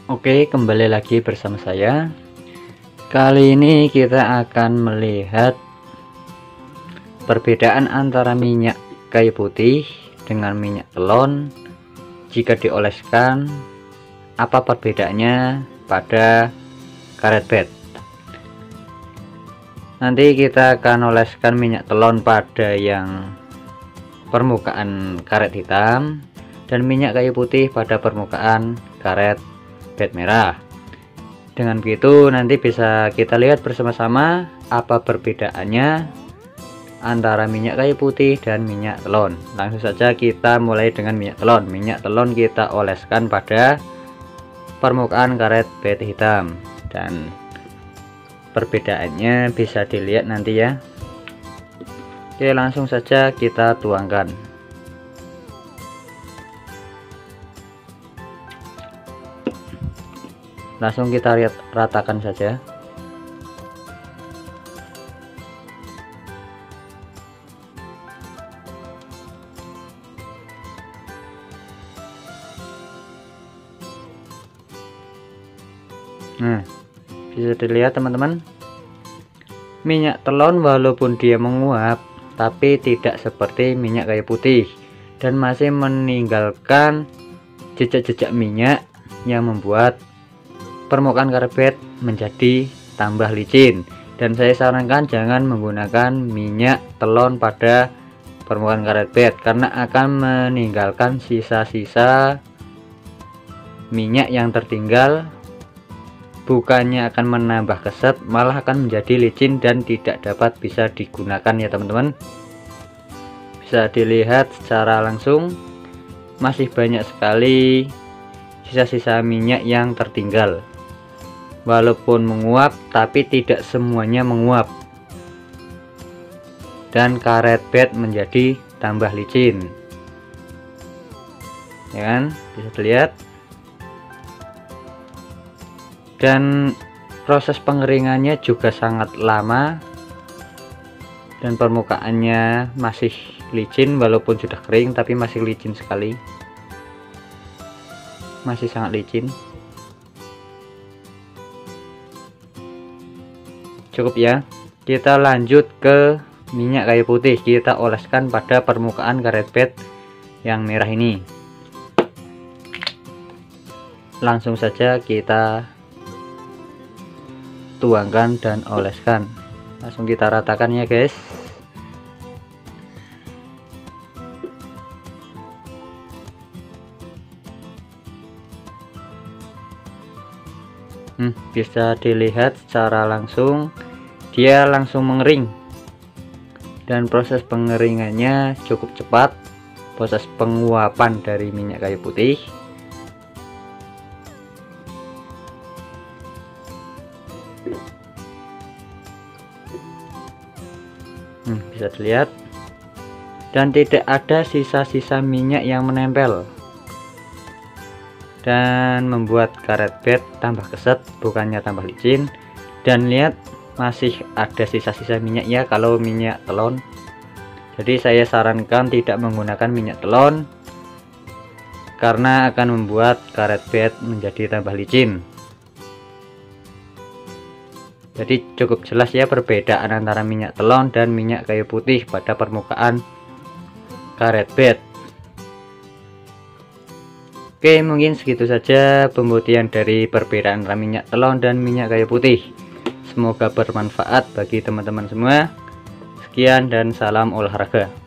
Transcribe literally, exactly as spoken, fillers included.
Oke, kembali lagi bersama saya. Kali ini kita akan melihat perbedaan antara minyak kayu putih dengan minyak telon jika dioleskan. Apa perbedaannya pada karet bed? Nanti kita akan oleskan minyak telon pada yang permukaan karet hitam dan minyak kayu putih pada permukaan karet bed merah. Dengan begitu nanti bisa kita lihat bersama-sama apa perbedaannya antara minyak kayu putih dan minyak telon. Langsung saja kita mulai dengan minyak telon. Minyak telon kita oleskan pada permukaan karet bed hitam dan perbedaannya bisa dilihat nanti ya. Oke, langsung saja kita tuangkan. Langsung kita lihat, ratakan saja. Nah, bisa dilihat teman-teman, minyak telon walaupun dia menguap tapi tidak seperti minyak kayu putih dan masih meninggalkan jejak-jejak minyak yang membuat permukaan karet bed menjadi tambah licin. Dan saya sarankan jangan menggunakan minyak telon pada permukaan karet bed karena akan meninggalkan sisa-sisa minyak yang tertinggal. Bukannya akan menambah keset, malah akan menjadi licin dan tidak dapat bisa digunakan ya teman-teman. Bisa dilihat secara langsung masih banyak sekali sisa-sisa minyak yang tertinggal. Walaupun menguap tapi tidak semuanya menguap dan karet bed menjadi tambah licin ya kan, bisa dilihat. Dan proses pengeringannya juga sangat lama dan permukaannya masih licin walaupun sudah kering, tapi masih licin sekali, masih sangat licin. Cukup ya, kita lanjut ke minyak kayu putih. Kita oleskan pada permukaan karet bed yang merah ini. Langsung saja kita tuangkan dan oleskan. Langsung kita ratakan ya guys. Hmm, bisa dilihat secara langsung dia langsung mengering dan proses pengeringannya cukup cepat. Proses penguapan dari minyak kayu putih Hmm, bisa dilihat, dan tidak ada sisa-sisa minyak yang menempel dan membuat karet bed tambah keset, bukannya tambah licin. Dan lihat, masih ada sisa-sisa minyak ya kalau minyak telon. Jadi saya sarankan tidak menggunakan minyak telon karena akan membuat karet bed menjadi tambah licin. Jadi cukup jelas ya perbedaan antara minyak telon dan minyak kayu putih pada permukaan karet bed. Oke, mungkin segitu saja pembuktian dari perbedaan antara minyak telon dan minyak kayu putih. Semoga bermanfaat bagi teman-teman semua. Sekian dan salam olahraga.